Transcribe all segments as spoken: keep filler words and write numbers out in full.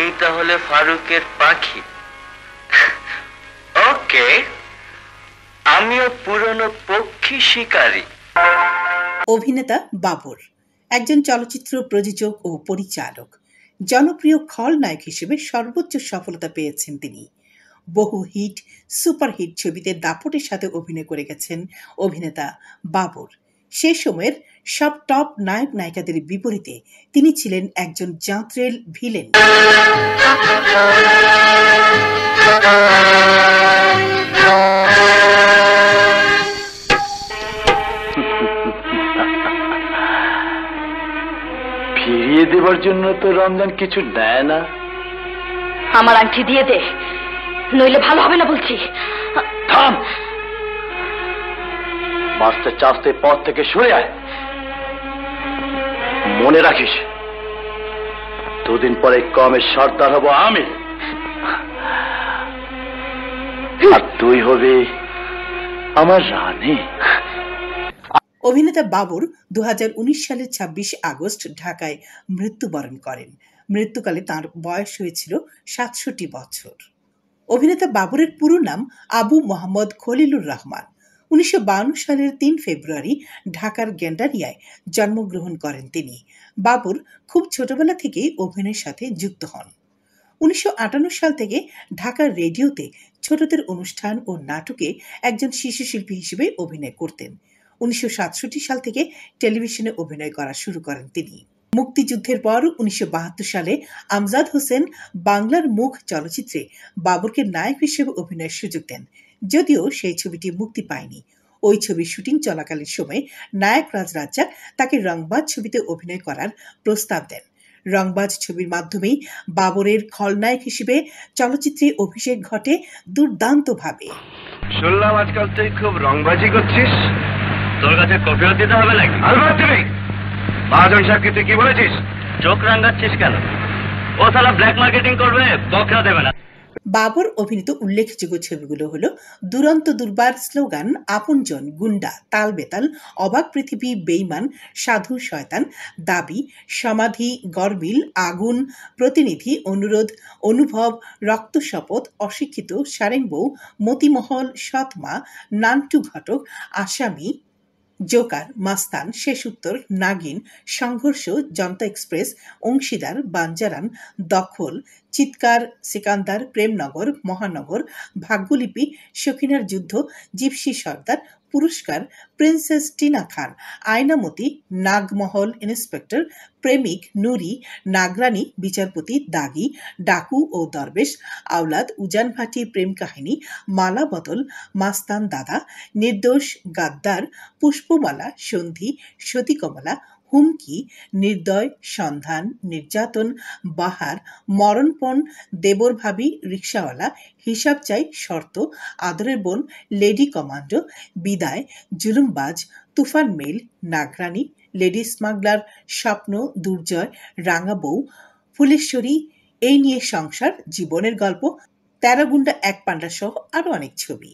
আমি তাহলে ফারুকের পাখি। ওকে, আমিও পুরনো পক্ষী শিকারী। অভিনেতা বাবর একজন চলচ্চিত্র প্রযোজক ও পরিচালক। জনপ্রিয় খলনায়ক হিসেবে সর্বোচ্চ সফলতা পেয়েছেন তিনি। বহু হিট সুপারহিট ছবিতে দাপটের সাথে অভিনয় করে গেছেন অভিনেতা বাবর। সে সময়ের সব টপ নায়ক নায়িকাদের বিপরীতে তিনি ছিলেন একজন জাঁতরেল ভিলেন। ফিরিয়ে দেবার জন্য তো রমজান কিছু দেয় না। আমার আংটি দিয়ে দে, নইলে ভালো হবে না বলছি। থাম, বাঁচতে চাষতে পথ থেকে সরে আয়। মনে রাখিস, দুদিন পরে কমের সর্দার হব আমি, আর তুই হবি আমার রানী। অভিনেতা বাবর দু হাজার উনিশ সালের ছাব্বিশ আগস্ট ঢাকায় মৃত্যুবরণ করেন। মৃত্যুকালে তাঁর বয়স হয়েছিল সাতষট্টি বছর। অভিনেতা বাবরের পুরো নাম আবু মোহাম্মদ খলিলুর রহমান। উনিশশো বাউন্ন সালের তিন ফেব্রুয়ারি ঢাকার গেন্ডারিয়ায় জন্মগ্রহণ করেন তিনি। বাবর খুব ছোটবেলা থেকেই অভিনয়ের সাথে যুক্ত হন। উনিশশো আটান্ন সাল থেকে ঢাকার রেডিওতে ছোটদের অনুষ্ঠান ও নাটকে একজন শিশু শিল্পী হিসেবে অভিনয় করতেন। উনিশশো সাতষট্টি সাল থেকে টেলিভিশনে অভিনয় করা শুরু করেন তিনি। মুক্তিযুদ্ধের পর উনিশশো বাহাত্তর সালে আমজাদ হোসেন বাংলার মুখ চলচ্চিত্রে বাবরকে নায়ক হিসেবে অভিনয়ের সুযোগ দেন, যদিও সেই ছবিটি মুক্তি পায়নি। ওই ছবির শুটিং চলাকালীন সময়ে নায়ক রাজ রাজ্জাক তাকে রংবাজ ছবিতে অভিনয় করার প্রস্তাব দেন। রংবাজ ছবির মাধ্যমেই বাবরের খলনায়ক হিসেবে চলচ্চিত্রে অভিষেক ঘটে দুর্দান্তভাবে। শুনলাম আজকাল তুই খুব রংবাজি করছিস, তোর কাছে কফিও দিতে হবে নাকি? মহাজন সাহেবকে তুই কি বলেছিস? চোখ রাঙাচ্ছিস কেন? ও সালা ব্ল্যাক মার্কেটিং করবে, বকরা দেবে না। বাবর অভিনীত উল্লেখযোগ্য ছবিগুলো হলো দুরন্ত দুর্বার, স্লোগান, আপনজন, গুন্ডা, তাল বেতাল, অবাক পৃথিবী, বেইমান, সাধু শয়তান, দাবি, সমাধি, গরমিল, আগুন, প্রতিনিধি, অনুরোধ, অনুভব, রক্ত শপথ, অশিক্ষিত, সারেংবউ, মতিমহল, সৎমা, নান্টু ঘটক, আসামি, জোকার, মাস্তান, শেষ উত্তর, নাগিন, সংঘর্ষ, জনতা এক্সপ্রেস, অংশীদার, বাঞ্জারান, দখল, চিৎকার, সিকান্দার, প্রেমনগর, মহানগর, ভাগ্যলিপি, সখিনার যুদ্ধ, জিপসি সর্দার, পুরস্কার, প্রিন্সেস টিনা খান, আয়নামতি, নাগমহল, ইন্সপেক্টর, প্রেমিক, নুরি, নাগরানী, বিচারপতি, দাগি, ডাকু ও দরবেশ, আওলাদ, উজান ভাটি, প্রেম কাহিনী, মালা বদল, মাস্তান দাদা, নির্দোষ, গাদ্দার, পুষ্পমালা, সন্ধি, সতীকমলা, হুমকি, নির্দয়, সন্ধান, নির্যাতন, বাহার, মরণপণ, দেবর ভাবি, রিক্সাওয়ালা, হিসাব চাই, শর্ত, আদরের বোন, লেডি কমান্ডো, বিদায়, জুলুমবাজ, তুফান মেল, নাগরানী, লেডি স্মাগলার, স্বপ্ন, দুর্জয়, রাঙা বউ, ফুলেশ্বরী, এই নিয়ে সংসার, জীবনের গল্প, তেরো গুন্ডা এক পান্ডা সহ আরো অনেক ছবি।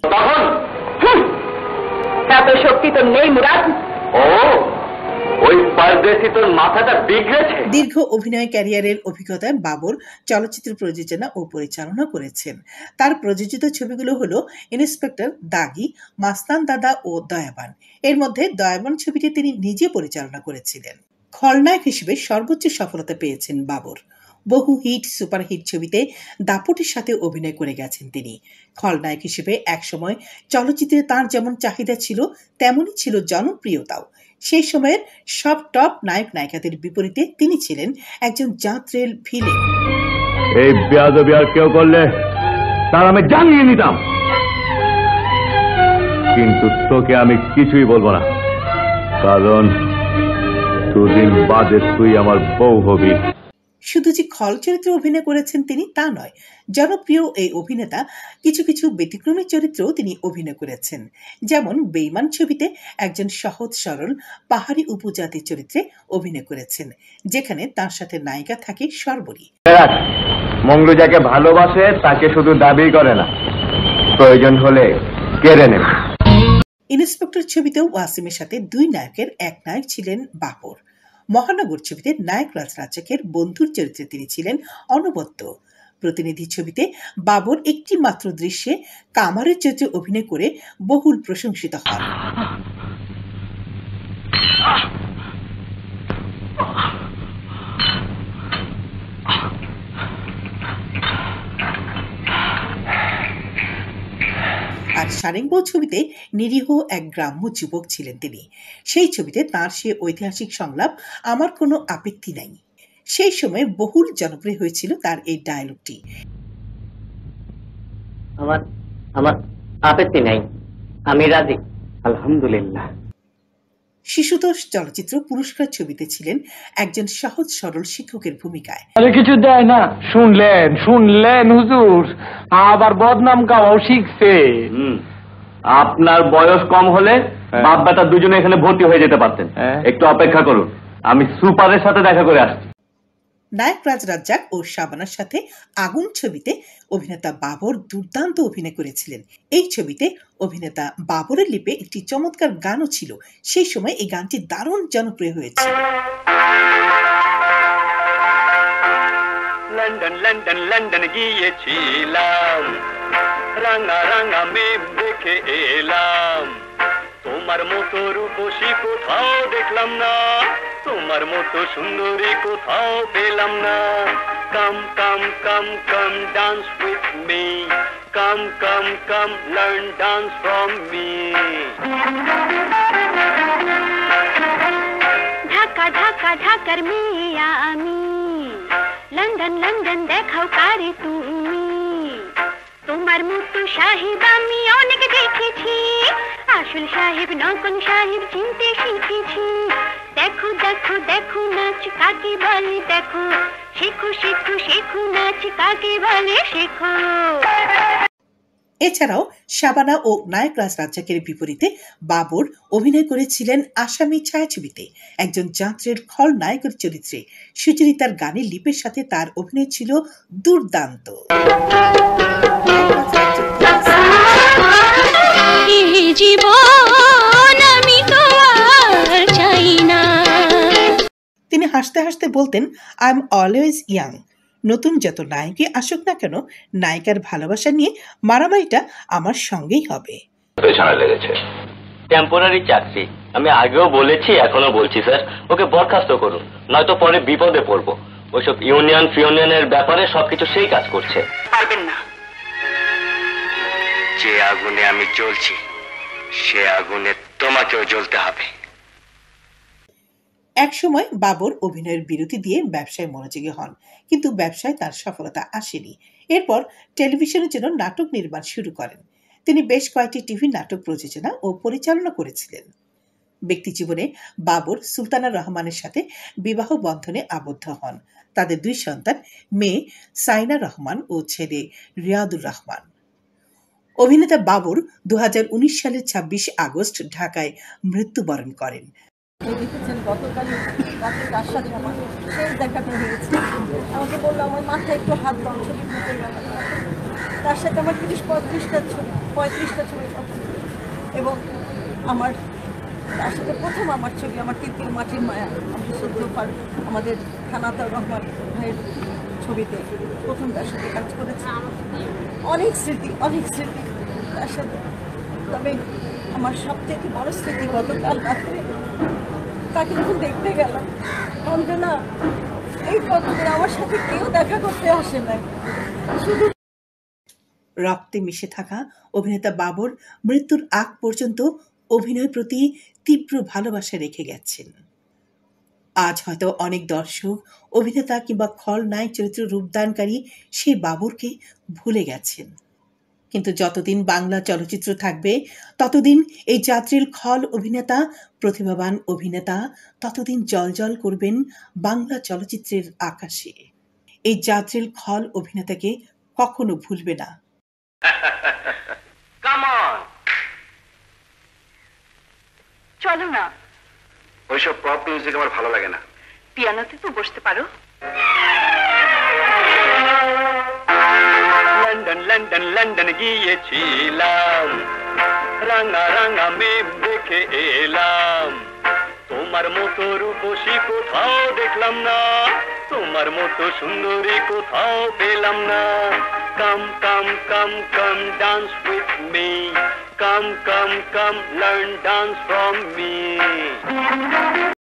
এত শক্তি তো নেই মুরাদ। ও, ওই পরদেশি তোর মাথাটা বিগড়েছে। দীর্ঘ অভিনয় ক্যারিয়ারের অভিজ্ঞতায় বাবর চলচ্চিত্র প্রযোজনা ও পরিচালনা করেছেন। তার প্রযোজিত ছবিগুলো হলো ইন্সপেক্টর, দাগি, মাস্তান দাদা ও দয়াবান। এর মধ্যে দয়াবান ছবিটি তিনি নিজে পরিচালনা করেছিলেন। খলনায়ক হিসেবে সর্বোচ্চ সফলতা পেয়েছেন বাবর। বহু হিট সুপারহিট ছবিতে দাপটের সাথে অভিনয় করে গেছেন তিনি। খলনায়ক হিসেবে একসময় চলচ্চিত্রে তাঁর যেমন চাহিদা ছিল, তেমনই ছিল জনপ্রিয়তাও। সেই সময়ের সব টপ নায়ক নায়িকাদের বিপরীতে তিনি ছিলেন একজন জাঁতরেল ভিলেন। এই বেয়াদবি আর কেউ করলে তার আমি জানিয়ে নিতাম, কিন্তু তোকে আমি কিছুই বলবো না, কারণ দুদিন বাদে তুই আমার বউ হবি। শুধু যে খল চরিত্রে অভিনয় করেছেন তিনি তা নয়, জনপ্রিয় এই অভিনেতা কিছু কিছু ব্যতিক্রমী চরিত্রেও তিনি অভিনয় করেছেন। যেমন বেইমান ছবিতে একজন সহজ সরল পাহাড়ি উপজাতির চরিত্রে অভিনয় করেছেন, যেখানে তার সাথে নায়িকা থাকে সর্বরী। মঙ্গলু যাকে ভালোবাসে তাকে শুধু দাবি করে না, প্রয়োজন হলে কেড়ে নেবে। ইন্সপেক্টর ছবিতেও ওয়াসিমের সাথে দুই নায়কের এক নায়ক ছিলেন বাবর। মহানগর ছবিতে নায়ক রাজ রাজ্জাকের বন্ধুর চরিত্রে তিনি ছিলেন অনবদ্য। প্রতিনিধি ছবিতে বাবর একটি মাত্র দৃশ্যে কামারের চরিত্রে অভিনয় করে বহুল প্রশংসিত হন। আর সারেঙ্গ ছবিতে নিরীহ এক গ্রাম্য যুবক ছিলেন তিনি। সেই ছবিতে তার সে ঐতিহাসিক সংলাপ আমার কোনো আপত্তি নাই। সেই সময় বহুল জনপ্রিয় হয়েছিল তার এই ডায়লগটি, আমার আমার আপত্তি নাই, আমি রাজি, আলহামদুলিল্লাহ। শিশুতোষ চলচ্চিত্র পুরস্কার ছবিতে ছিলেন একজন সহজ সরল শিক্ষকের ভূমিকায়। কিছু দেয় না, শুনলেন শুনলেন হুজুর, আবার বদনাম গাওয়াও শিখছে। আপনার বয়স কম হলে বাপ বেটা দুজনে এখানে ভর্তি হয়ে যেতে পারতেন। একটু অপেক্ষা করুন, আমি সুপারের সাথে দেখা করে আসছি। নায়ক রাজ রাজ্জাক ও শাবানার সাথে আগুন ছবিতে অভিনেতা বাবর দুর্দান্ত অভিনয় করেছিলেন। এই ছবিতে অভিনেতা বাবরের লিপে একটি চমৎকার গানও ছিল। সেই সময় এই গানটি দারুণ জনপ্রিয় হয়েছে। লন্ডন লন্ডন লন্ডন গিয়েছিলাম, রাঙা রাঙা মেঘ দেখে এলাম, তোমার মতো রূপসী কোথাও দেখলাম না, তোমার মতো সুন্দরী কোথাও পেলাম না। Come come come come dance with me, come come come learn dance from me. Dhaka Dhaka ঢাকার মেয়ে আমি, লন্ডন লন্ডন দেখাও কারে তুমি, তোমার মতো সাহেব আমি অনেক দেখেছি, আসল সাহেব নকল সাহেব চিনতে শিখেছি। দেখো দেখো দেখো নাচ কাকে বলে দেখো, শেখো শেখো শেখো নাচ কাকে বলে শেখো। এছাড়াও শাবানা ও নায়ক রাজ রাজ্জাকের বিপরীতে বাবর অভিনয় করেছিলেন আসামি ছায়াছবিতে একজন যাত্রীর খলনায়কের চরিত্রে। সুচরিতার গানের লিপের সাথে তার অভিনয় ছিল দুর্দান্ত। তিনি হাসতে হাসতে বলতেন, আই এম অলওয়েজ ইয়াং। নতুন যত নায়কই আসুক না কেন, নায়িকার ভালোবাসা নিয়ে মারামারিটা আমার সঙ্গেই হবে। পেছনে লেগেছে টেম্পোরারি চাকরি, আমি আগেও বলেছি এখনো বলছি স্যার, ওকে বরখাস্ত করুন, নয়তো পরে বিপদে পড়বো। ওইসব ইউনিয়ন ফিউনিয়নের ব্যাপারে সবকিছু সেই কাজ করছে। পারবেন না, যে আগুনে আমি জ্বলছি সে আগুনে তোমাকেও জ্বলতে হবে। একসময় বাবর অভিনয়ের বিরতি দিয়ে ব্যবসায় মনোযোগী হন, কিন্তু ব্যবসায় তার সফলতা আসেনি। এরপর টেলিভিশনের জন্য নাটক নির্মাণ শুরু করেন। তিনি বেশ কয়েকটি টিভি নাটক প্রযোজনা ও পরিচালনা করেছিলেন। ব্যক্তিজীবনে বাবর সুলতানা রহমানের সাথে বিবাহ বন্ধনে আবদ্ধ হন। তাদের দুই সন্তান, মেয়ে সাইনা রহমান ও ছেলে রিয়াদুর রহমান। অভিনেতা বাবর দু হাজার উনিশ সালের ছাব্বিশে আগস্ট ঢাকায় মৃত্যুবরণ করেন। দেখেছেন গতকালই রাতে তার সাথে আমার শেষ দেখাটা হয়েছে। আমাকে বললো আমার মাথায় একটু হাত দাও, ছবি তুলতে গেল। তার সাথে আমার তিরিশ পঁয়ত্রিশটা ছবি পঁয়ত্রিশটা ছবি এবং আমার তার সাথে প্রথম আমার ছবি আমার তিতির মাটির মায়া, আমাদের সদ্য আমাদের খানাতা রহমান ভাইয়ের ছবিতে প্রথম তার সাথে কাজ করেছি। অনেক স্মৃতি অনেক স্মৃতি তার সাথে। তবে আমার সবথেকে বড় স্মৃতি গতকাল রাত্রে তাকে যখন দেখতে গেলাম, অঞ্জনা এই পথে আমার সাথে কেউ দেখা করতে আসে না, শুধু রক্তে মিশে থাকা অভিনেতা বাবর মৃত্যুর আগ পর্যন্ত অভিনয়ের প্রতি তীব্র ভালোবাসা রেখে গেছেন। আজ হয়তো অনেক দর্শক অভিনেতা কিংবা খলনায়ক চরিত্র রূপদানকারী সেই বাবরকে ভুলে গেছেন, কিন্তু যতদিন বাংলা চলচ্চিত্র থাকবে ততদিন এই যাত্রীর খল অভিনেতা, প্রতিভাবান অভিনেতা ততদিন জলজল করবেন বাংলা চলচ্চিত্রের আকাশে। এই যাত্রীর খল অভিনেতাকে কখনো ভুলবে না। চলো না, ওইসব পপ মিউজিক আমার ভালো লাগে না। পিয়ানোতে তো বসতে পারো। লন্ডন লন্ডন লন্ডন গিয়েছিলাম, রাঙা রাঙা মেঘ দেখে এলাম, তোমার মতো রূপসী কোথাও দেখলাম না, তোমার মতো সুন্দরী কোথাও পেলাম না। Come, come, come, come, dance with me. Come, come, come, learn dance from me.